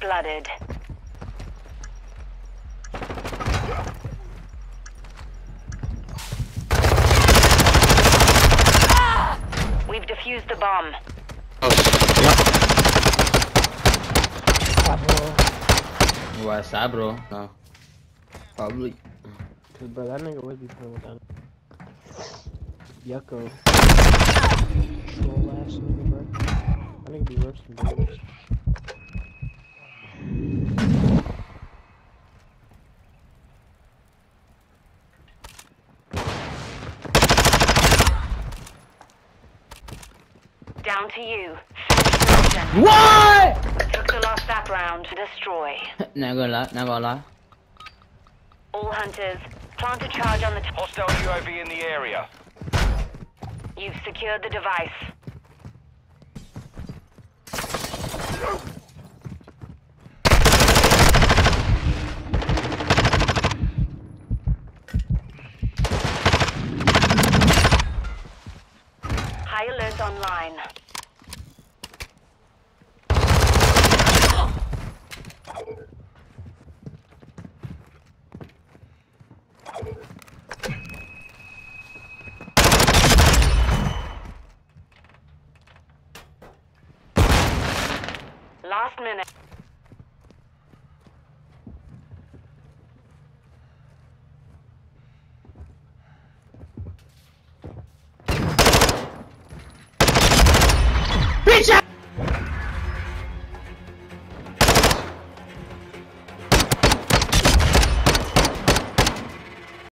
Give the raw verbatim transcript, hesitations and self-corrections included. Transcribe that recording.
blooded. We've defused the bomb. Oh, yeah. What's up, bro? No. Probably. Cause bro, that nigga would be playing with that. Yucko. Troll ass nigga, bro. That nigga be roasting babies. Down to you. Finish mission. What? Took the last sap round. Destroy. Not gonna lie. Not gonna lie. All hunters, plant a charge on the top. Hostile U A V in the area. You've secured the device. High alert online. Last minute.